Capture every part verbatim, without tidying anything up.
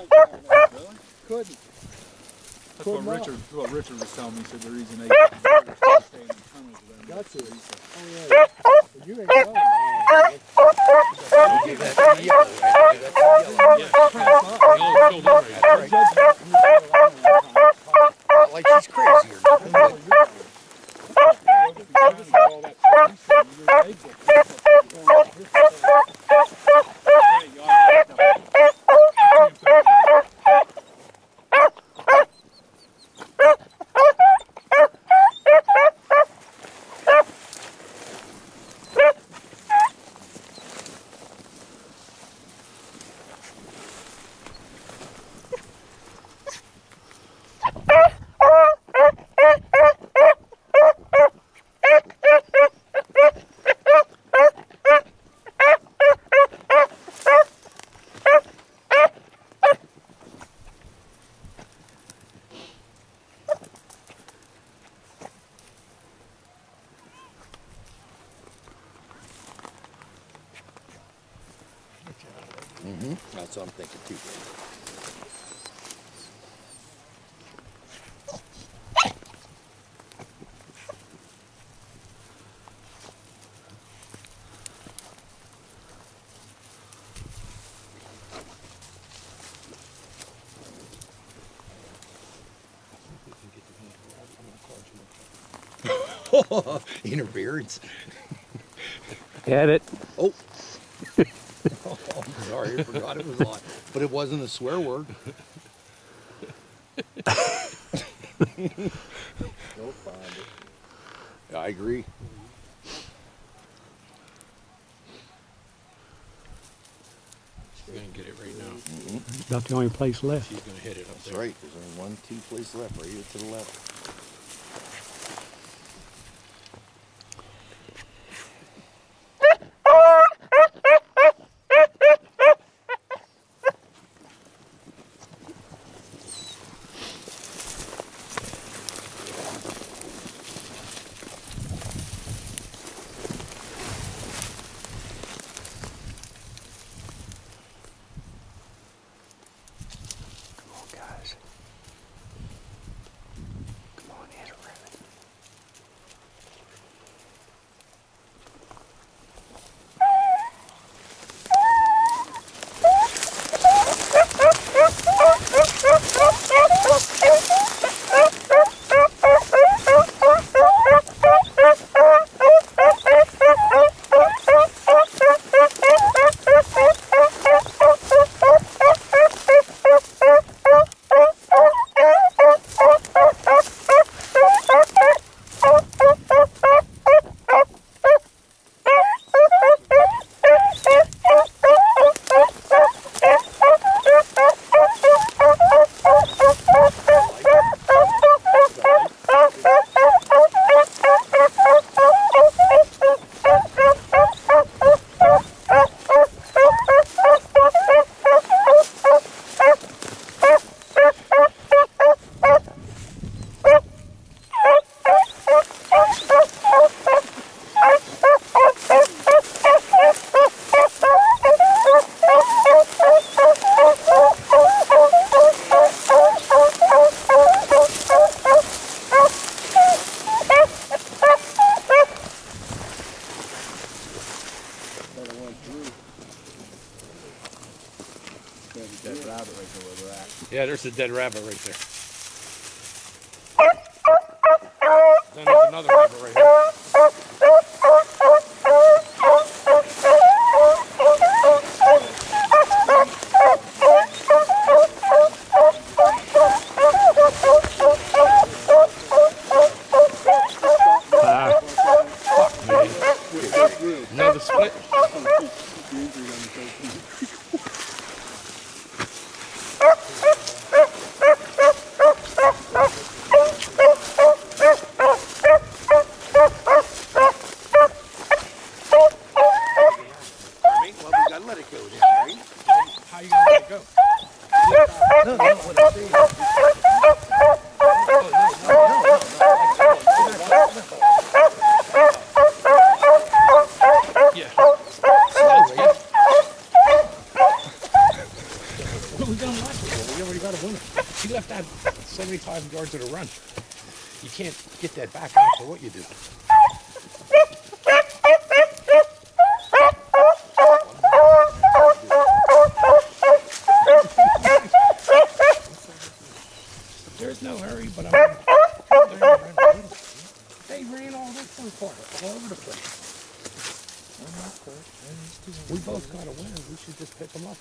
Really? Couldn't. That's Couldn't what not. Richard, what Richard was telling me. He said the reason they stay in the tunnels of them. Got to. He said, Oh yeah. But you ain't going down. Give that to the yellow, right? Give that to the yellow. yeah, yellow filled in right there. Not like she's crazy or nothing. Mm-hmm. That's what I'm thinking too. Interference. Had it. Oh. Oh, I'm sorry, I forgot it was on. But it wasn't a swear word. Yeah, I agree. She's going to get it right now. Mm-hmm. About the only place left. She's going to hit it up That's there. right. There's only one, two places left right here to the left. Yeah, there's a dead rabbit right there. Then there's another rabbit right here. Ah, Fuck, man. Another split. done last year. We already got a winner. He left that seventy-five yards of the run. You can't get that back after what you do. There's no hurry, but I'm. They ran all this one far, all over the place. We both got a winner. We should just pick them up.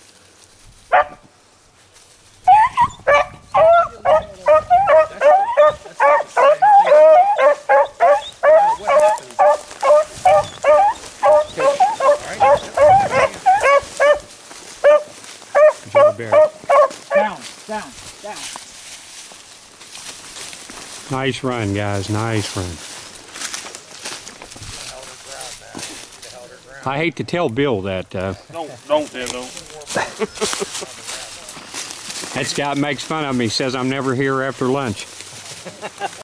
Joe Barrett. Down, down, down. Nice run, guys. Nice run. I hate to tell Bill that. Uh, Don't, don't, Ted, don't. that scout makes fun of me. He says I'm never here after lunch.